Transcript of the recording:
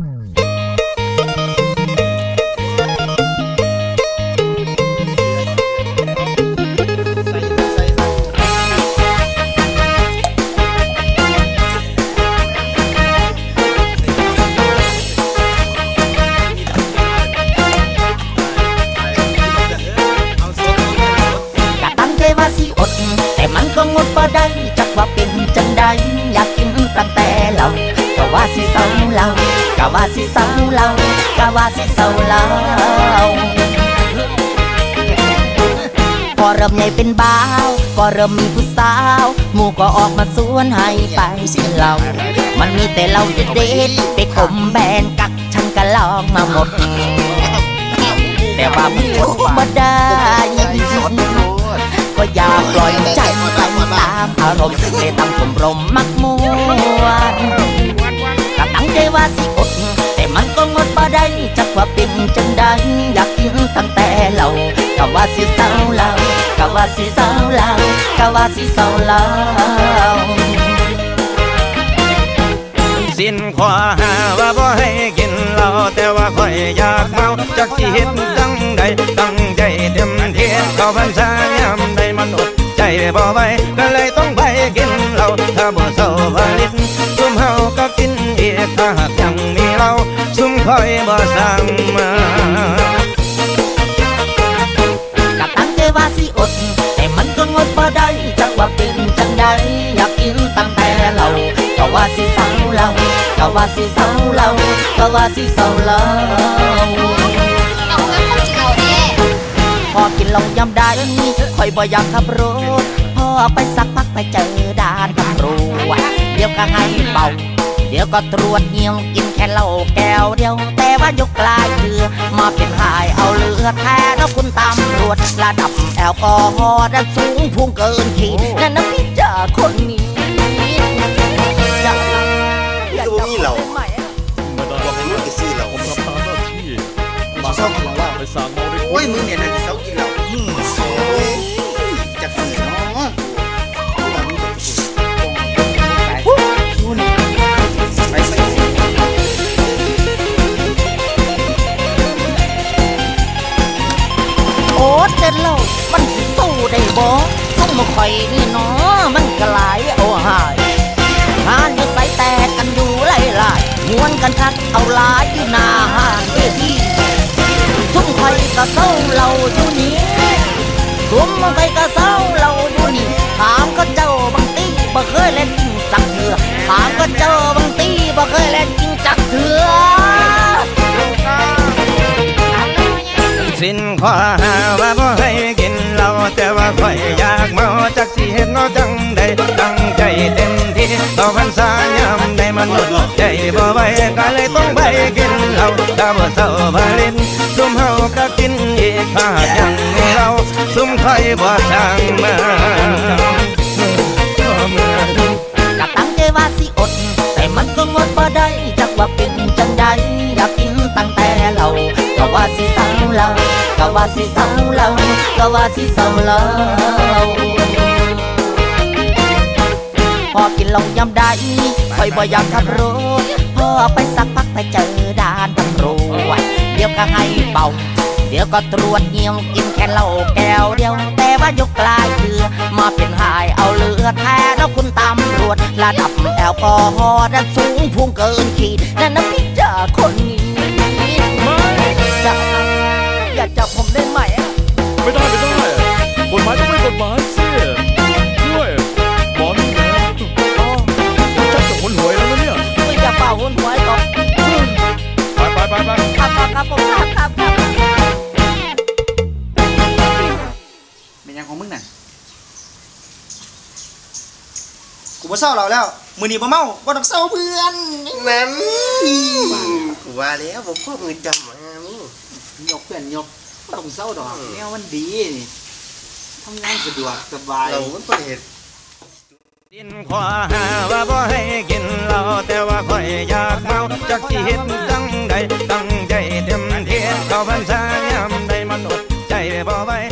แต่มันก็งดบ่ได้จักว่าเป็นจังใดอยากกินตั้งแต่เราก็ว่าสิเศร้าเราก็ว่าสิเศร้าเราก็ว่าสิเศร้าเราพอเริ่มใหญ่เป็นบ่าวก็เริ่มมีผู้สาวหมู่ก็ออกมาสวนให้ไปกินเหล้ามันมีแต่เหล้าเด็ดๆไปกลมแบนกักฉันก็ลองมาหมดแต่ว่ามันอดบ่ได้ก็อย่าปล่อยใจไปตามอารมณ์เลยตามชมรมมักมวนก็ตั้งใจว่าสิอดแต่มันก็งดบ่ได้จักว่าเป็นจังใดอยากกินตั้งแต่เราก็ว่าสิเศร้าเราก็ว่าสิเศร้าเราก็ว่าสิเศร้าเราสิ้นขวาหาว่าบ่ให้กินเหล้าแต่ว่าค่อยอยากเมาจักสิเฮ็ดจังใดตั้งใจเต็มที่เข้าพรรษายามใดมันอดใจบ่ไหวก็เลยต้องไปกินเหล้าถ้าบ่เศร้าผลิตซุ่มเฮาก็กินอีกถ้าหากยังมีเหล้าซุ่มค่อยบ่สั่งมาก็ตั้งใจว่าสิอดแต่มันก็งดบ่ได้จักว่าเป็นจังใดอยากกินตั้งแต่เราก็ว่าสิเศร้าเราก็ว่าสิเศร้าเราก็ว่าสิเศร้าเราพอกินลงยำได้ค่อยบ่อยากขับรถพอไปสักพักไปเจอด่านตำรวจเดี๋ยวก็ให้เป่าเดี๋ยวก็ตรวจเหี่ยวกินแค่เหล้าแก้วเดียวแต่ว่ายกกลายเรือมาเป็นหายเอาเลือดแทนนะคุณตำรวจระดับแอลกอฮอล์นั้นสูงพุ่งเกินขีดนั่นนะพี่เจ้าคนนี้นี่ก็มีเหล่าบอกให้มึงไปซื้อเหล่าผมทำตามหน้าที่มาเศร้ากินเหล้าไปสั่งเมาได้โอ้ยมึงเนี่ยนะจะเศร้ากินเหล้าจักเนาะโอ้เจ็ดเหล้ามันสู้ได้บ่ต้องมาคอยนี่เนาะมันก็หลายเอาหายหานอยู่ใส่แตกกันอยู่หลายๆม้วนกันทักเอาหลายอยู่หน้าห้างเวทีทุ่มคอยก็เศร้าเราอยู่นี่ทุ่มไปก็เศร้าเราอยู่นี่ถามก็เจ้าบางตีบ่เคยเล่นจริงจักเถื่อถามก็เจ้าบางตีบ่เคยเล่นจริงจักเถื่อสิ้นขวาหาว่าบ่ให้กินเหล้าแต่ว่าค่อยอยากเมาจักสิเฮ็ดเนาะจังใดตั้งใจเต็มที่ต่อพรรษายามใดมันอดใจบ่ไหวก็เลยต้องไปกินเหล้าถ้าบ่เศร้าผลิตซุ่มเฮาก็กินอีกถ้ายังมีเหล้าซุ่มค่อยบ่สั่งมาก็ตั้งใจว่าสิอดแต่มันก็งดบ่ได้จักว่าเป็นจังใดอยากกินตั้งแต่เราก็ว่าสิเศร้าเราก็ว่าสิเศร้าเราก็ว่าสิเศร้าเราพอกินลงยำได้ค่อยบ่อยากขับรถพอไปสักพักไปเจอด่านตำรวจเดี๋ยวก็ให้เป่าเดี๋ยวก็ตรวจเหี่ยวกินแค่เหล้าแก้วเดียวแต่ว่ายกกลายเรือมาเป็นหายเอาเลือดแทนนะคุณตำรวจระดับแอลกอฮอล์นั้นสูงพุ่งเกินขีดนั่นนะพี่เจ้าคนนี้อย่าจับผมได้ไหมไม่ได้กฎหมายต้องไม่กฎหมายสิด้วยบอลนะจับคนหวยแล้วนะเนี่ยไม่อย่าเป่าคนหวยก่อนไปครับผมครับเป็นยังของมึงน่ะกูบ่เศร้าเราแล้วมือนี้บ่เมาบ่ต้องเศร้าเพื่อนนั่นกูว่าแล้วผมพ่อมือจำมามึงยกเพื่อนยกต้องเศร้าดอกแนวมันดีนี่ทำงานสะดวกสบายเรามันประเห็นสิ้นขวาหาว่าบ่ให้กินเหล้าแต่ว่าค่อยอยากเมาจักสิเฮ็ดจังใดตั้งใจเต็มที่เข้าพรรษายามใดมันอดใจบ่ไหว